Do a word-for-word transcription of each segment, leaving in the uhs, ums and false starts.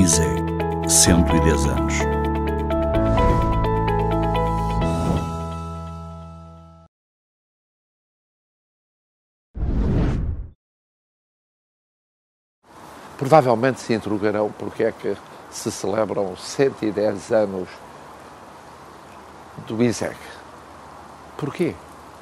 ISEG, cento e dez anos. Provavelmente se interrogarão porque é que se celebram cento e dez anos do ISEG. Porquê?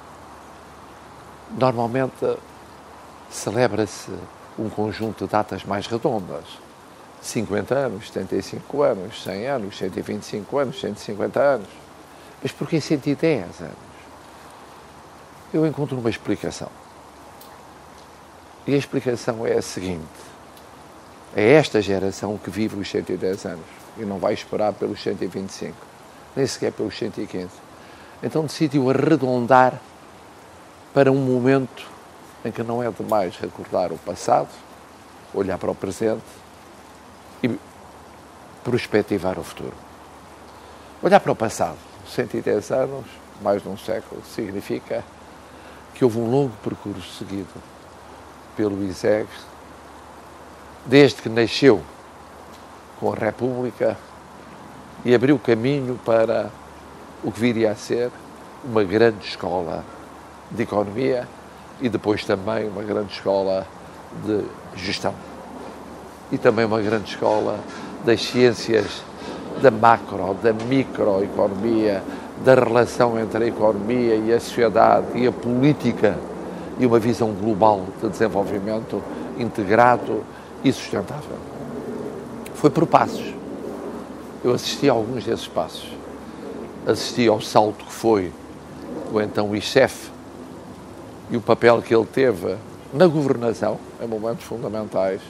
Normalmente celebra-se um conjunto de datas mais redondas. cinquenta anos, setenta e cinco anos, cem anos, cento e vinte e cinco anos, cento e cinquenta anos. Mas porquê cento e dez anos? Eu encontro uma explicação. E a explicação é a seguinte. É esta geração que vive os cento e dez anos e não vai esperar pelos cento e vinte e cinco, nem sequer pelos cento e quinze. Então decidiu arredondar para um momento em que não é demais recordar o passado, olhar para o presente e prospectivar o futuro. Olhar para o passado, cento e dez anos, mais de um século, significa que houve um longo percurso seguido pelo ISEG, desde que nasceu com a República e abriu caminho para o que viria a ser uma grande escola de economia e depois também uma grande escola de gestão. E também uma grande escola das ciências da macro, da microeconomia, da relação entre a economia e a sociedade e a política e uma visão global de desenvolvimento integrado e sustentável. Foi por passos. Eu assisti a alguns desses passos. Assisti ao salto que foi o então I C E F e o papel que ele teve na governação, em momentos fundamentais,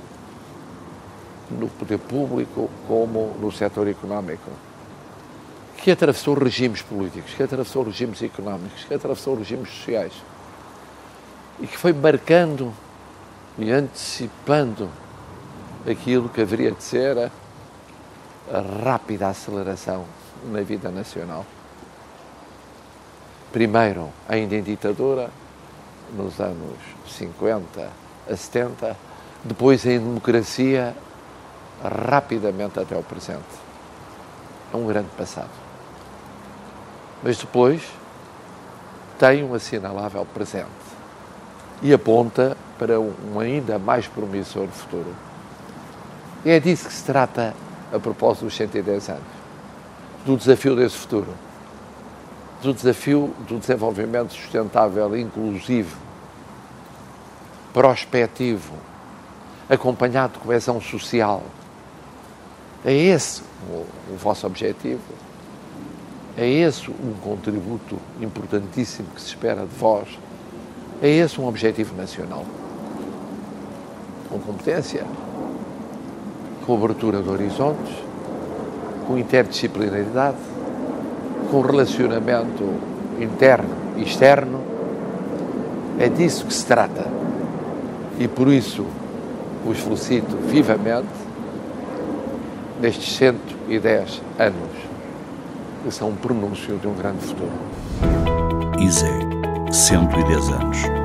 no poder público como no setor económico, que atravessou regimes políticos, que atravessou regimes económicos, que atravessou regimes sociais e que foi marcando e antecipando aquilo que haveria de ser a, a rápida aceleração na vida nacional. Primeiro, ainda em ditadura, nos anos cinquenta a setenta, depois em democracia, rapidamente até o presente. É um grande passado. Mas depois tem um assinalável presente e aponta para um ainda mais promissor futuro. E é disso que se trata a propósito dos cento e dez anos, do desafio desse futuro, do desafio do desenvolvimento sustentável, inclusivo, prospectivo, acompanhado de coesão social. É esse o, o vosso objetivo? É esse um contributo importantíssimo que se espera de vós? É esse um objetivo nacional? Com competência, com abertura de horizontes, com interdisciplinaridade, com relacionamento interno e externo. É disso que se trata. E por isso os felicito vivamente nestes cento e dez anos, que são um pronúncio de um grande futuro. ISEG, cento e dez anos.